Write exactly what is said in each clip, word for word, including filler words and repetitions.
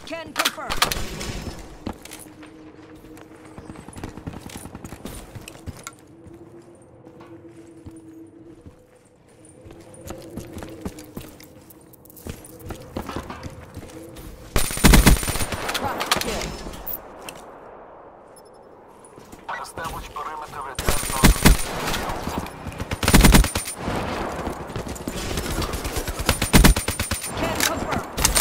Can confirm. Establish perimeter at ten Can confirm.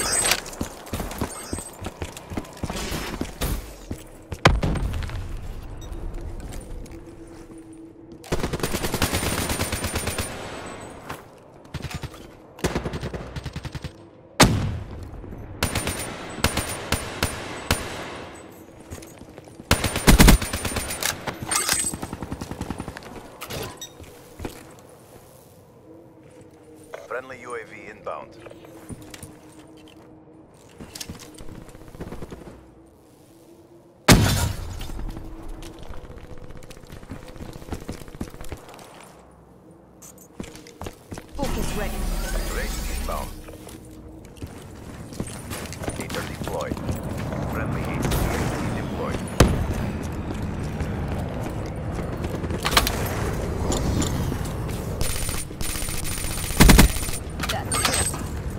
Friendly U A V inbound. Focus ready. Race inbound. Gator deployed. Friendly A C X D deployed. That's it.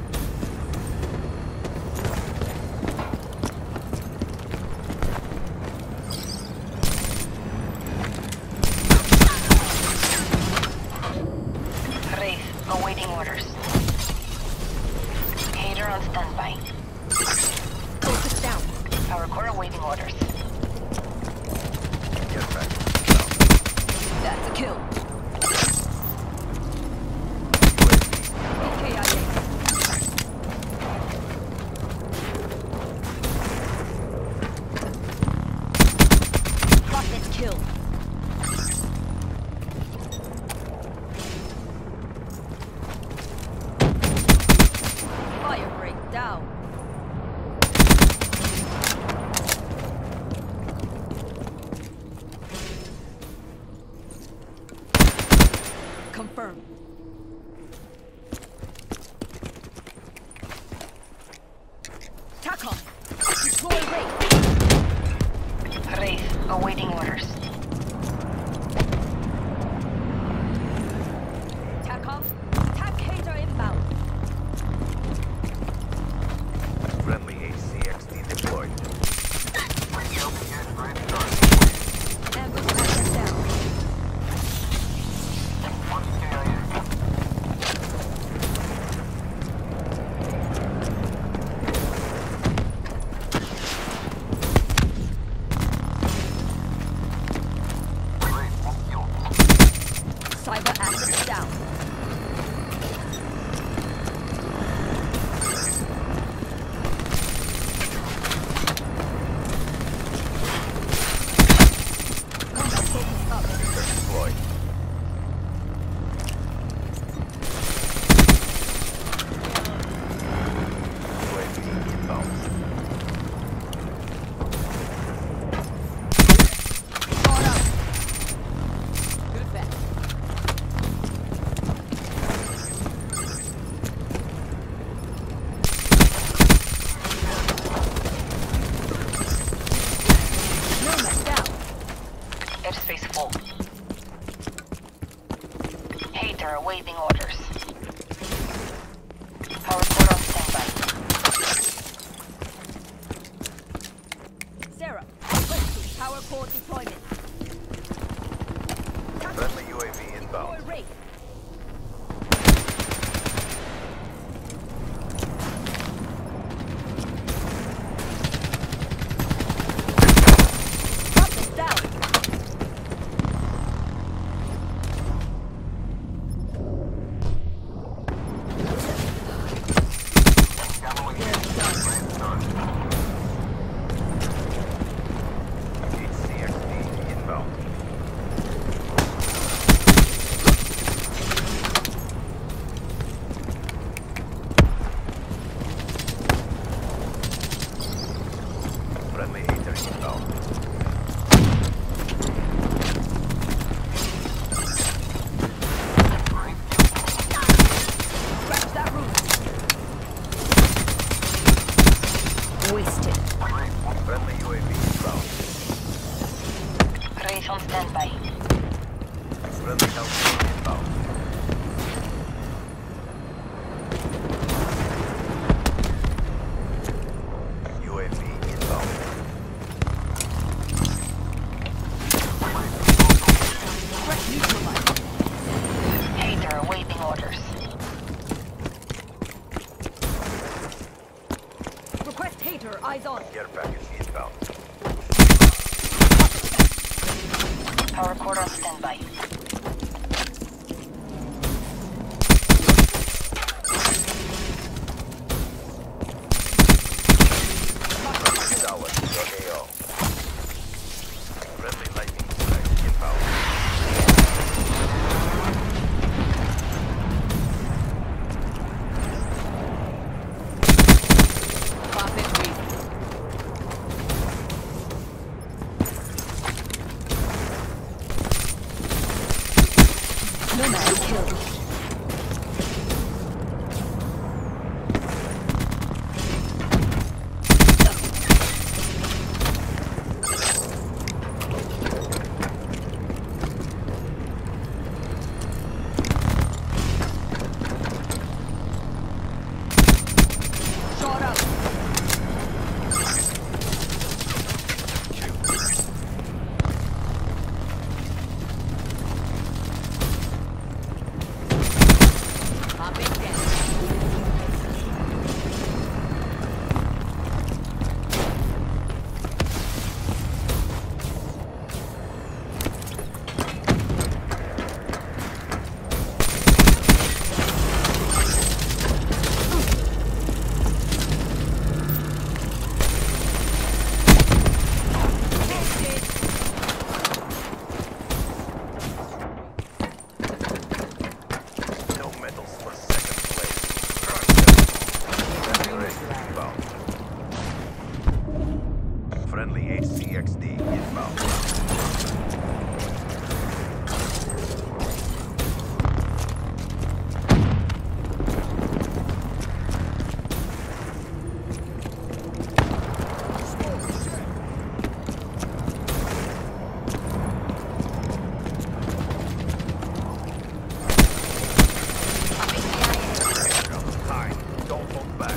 Wraith, awaiting orders. Hater on standby. Focus down. Power core awaiting orders. Get back. That's a kill. K I A. Rocket kill. Fire break down. Confirm. TACOM. Deploy Wraith. Wraith, awaiting orders. TACOM. TAC Hater inbound. Friendly A C X D deployed. Ambush asset down. Cyber asset down. Combat focus up. Deployed. U A V inbound. Far out. Good bet. Nomad down. Airspace full. Hater awaiting orders. Power core on standby. Sarah, requesting power core deployment. Friendly U A V Deploy inbound. Wraith. Rocket down. H C X D Wasted. Friendly U A V inbound. Wraith on standby. Friendly helicopter inbound. U A V inbound. Threat neutralized. Hater awaiting orders. Request hater, eyes on. Care package inbound. Power cord on standby. Tower, your A O. Friendly lightning strike inbound. Pop it, please. Nomad killed. Shot up. Pop it down. No medals for second place. Friendly Wraith inbound. Friendly H C X D inbound. Time. Don't hold back.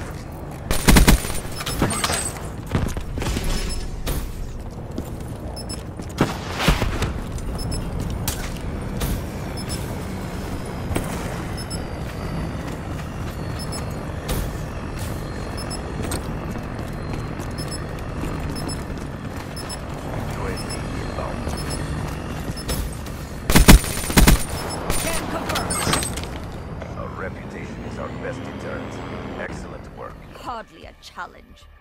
U A V inbound. Can confirm. Our reputation is our best deterrent. Excellent work. Hardly a challenge.